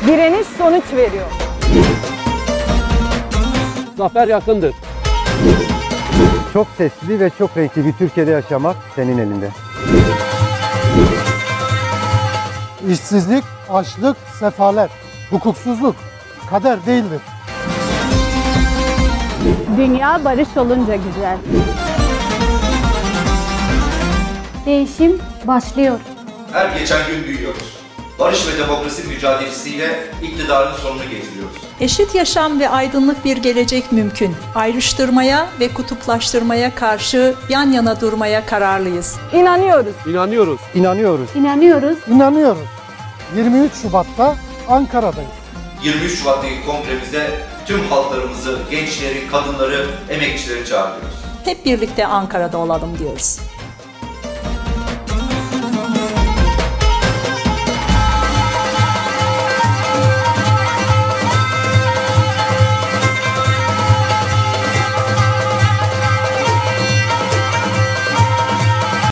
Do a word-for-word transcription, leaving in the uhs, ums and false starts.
Direniş sonuç veriyor. Zafer yakındır. Çok sesli ve çok renkli bir Türkiye'de yaşamak senin elinde. İşsizlik, açlık, sefalet, hukuksuzluk kader değildir. Dünya barış olunca güzel. Değişim başlıyor. Her geçen gün büyüyoruz. Barış ve demokrasi mücadelesiyle iktidarın sonunu getiriyoruz. Eşit yaşam ve aydınlık bir gelecek mümkün. Ayrıştırmaya ve kutuplaştırmaya karşı yan yana durmaya kararlıyız. İnanıyoruz. İnanıyoruz. İnanıyoruz. İnanıyoruz. İnanıyoruz. yirmi üç Şubat'ta Ankara'dayız. yirmi üç Şubat'taki kongremize tüm halklarımızı, gençleri, kadınları, emekçileri çağırıyoruz. Hep birlikte Ankara'da olalım diyoruz.